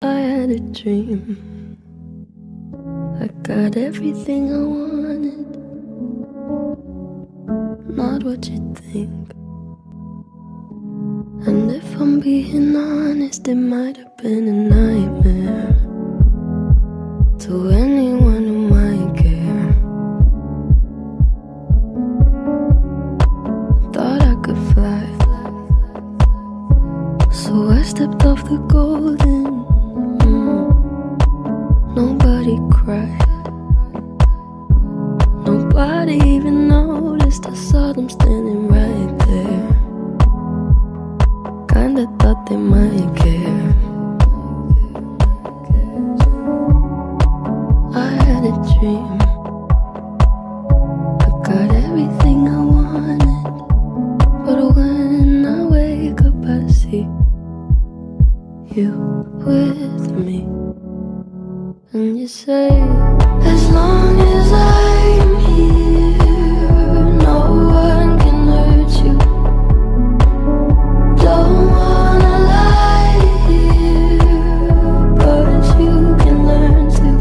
I had a dream. I got everything I wanted, not what you think. And if I'm being honest, it might have been a nightmare to anyone who might care. Thought I could fly, so I stepped off the golden. Nobody cried, nobody even noticed. I saw them standing right there. Kinda thought they might care. I had a dream. I got everything I wanted, but when I wake up I see you with me. And you say, as long as I'm here, no one can hurt you. Don't wanna lie here, but you can learn to.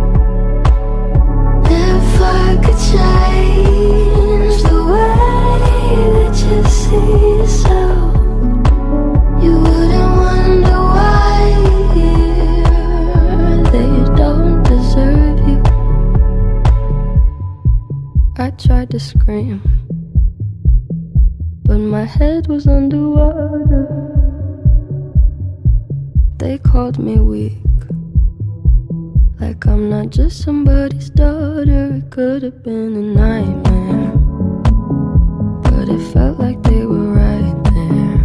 If I could change the way that you see yourself, you wouldn't wonder why they don't deserve you. I tried to scream, but my head was underwater. They called me weak, like I'm not just somebody's daughter. It could have been a nightmare, but it felt like they were right there.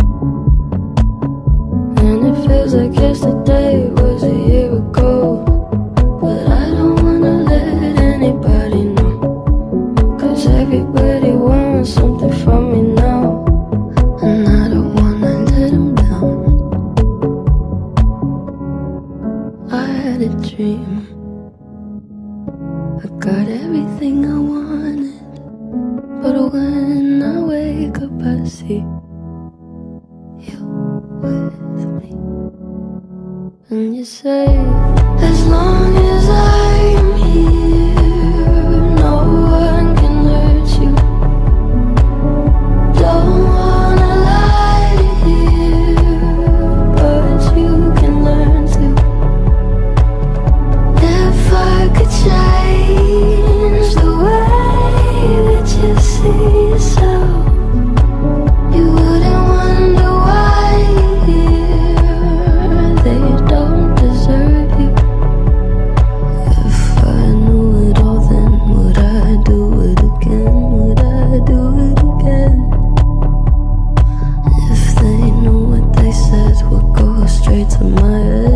And it feels like yesterday was a year ago, but I don't wanna let anybody know, 'cause everybody wants something from me now, and I don't wanna let them down. I had a dream. I got everything I wanted, but when I wake up I see you with me. And you say, as long as I'm here, no one can hurt you. Don't wanna lie here, but you can learn to. If I could change the way that you see yourself, you wouldn't wonder why they don't deserve you. If I knew it all, then would I do it again? Would I do it again? If they knew what they said would go straight to my head.